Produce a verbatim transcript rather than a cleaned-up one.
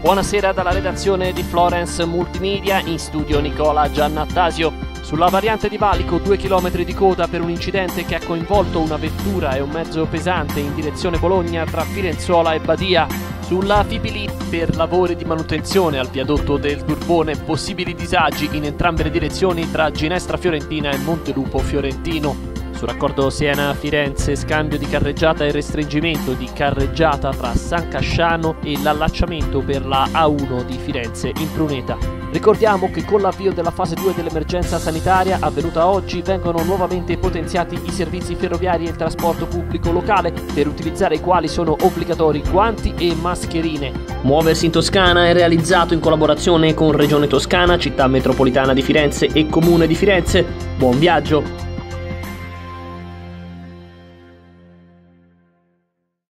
Buonasera dalla redazione di Florence Multimedia, in studio Nicola Giannattasio. Sulla variante di Valico due chilometri di coda per un incidente che ha coinvolto una vettura e un mezzo pesante in direzione Bologna tra Firenzuola e Badia. Sulla Fipili per lavori di manutenzione al viadotto del Turbone, possibili disagi in entrambe le direzioni tra Ginestra Fiorentina e Montelupo Fiorentino. Sul raccordo Siena-Firenze, scambio di carreggiata e restringimento di carreggiata tra San Casciano e l'allacciamento per la A uno di Firenze in Pruneta. Ricordiamo che con l'avvio della fase due dell'emergenza sanitaria avvenuta oggi vengono nuovamente potenziati i servizi ferroviari e il trasporto pubblico locale, per utilizzare i quali sono obbligatori guanti e mascherine. Muoversi in Toscana è realizzato in collaborazione con Regione Toscana, Città Metropolitana di Firenze e Comune di Firenze. Buon viaggio!